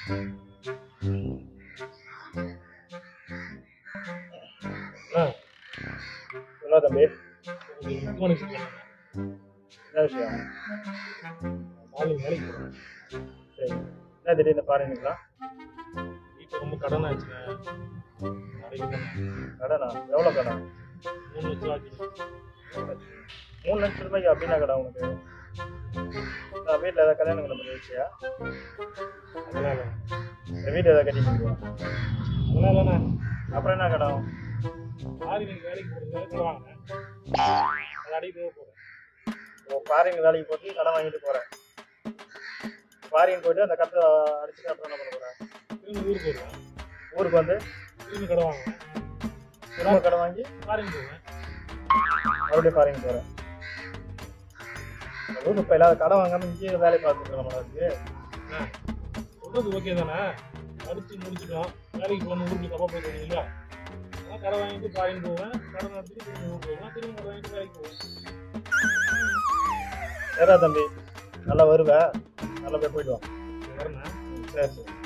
என்ன தம்பி என்ன விஷயம்? சரி, என்ன திடீர்னு பாருங்களா? வீட்டில் ரொம்ப கடன் ஆச்சுண்ணே. கடனா? எவ்வளோ கடன்? 3 லட்சம் ஆச்சு. 3 லட்சம் ரூபாய்க்கு அப்படின்னா கடன் உனக்கு? வீட்டில் ஏதாவது கல்யாணம் பண்ண வச்சியா? அதனால வீட்டில் ஏதாவது கட்டிக்கிறியா? அதனாலண்ணே அப்புறம் என்ன கடன்? எனக்கு வேலைக்கு போகிறதுக்காக கடன் வாங்கினேன். அதை அடிக்கவே போகிறேன். ஃபாரின் வேலைக்கு போட்டு கடன் வாங்கிட்டு போகிறேன். ஃபாரின் போயிட்டு அந்த கடத்தை அடிச்சுட்டு அப்புறம் என்ன பண்ண போகிறேன்? திரும்ப ஊருக்கு வருவேன். ஊருக்கு வந்து திரும்ப கடன் வாங்குவேன். திரும்ப கடன் வாங்கி ஃபாரின் போவேன். மறுபடியும் ஃபாரின் போகிறேன். ஊருக்கு இப்போ இல்லாத கடன் வாங்காமல் இங்கேயே வேலை பார்த்துருக்கோம் நம்மளுக்கு. சொல்கிறது ஓகே தானே? படித்து முடிச்சுட்டோம், வேலைக்கு போகணும், ஊருக்கு தப்பாக போயிட்டு இல்லையா? ஆனால் கடன் வாங்கிட்டு ஃபாரின் போவேன், கடன் நடத்திட்டு திரும்ப ஊருக்கு போவேன், திரும்ப கடன் வாங்கிட்டு வேலைக்கு போவேன். சரிடா தம்பி, நல்லா வருவேன், நல்லபடியாக போயிட்டு வா. வரேண்ணே. சரி சரி.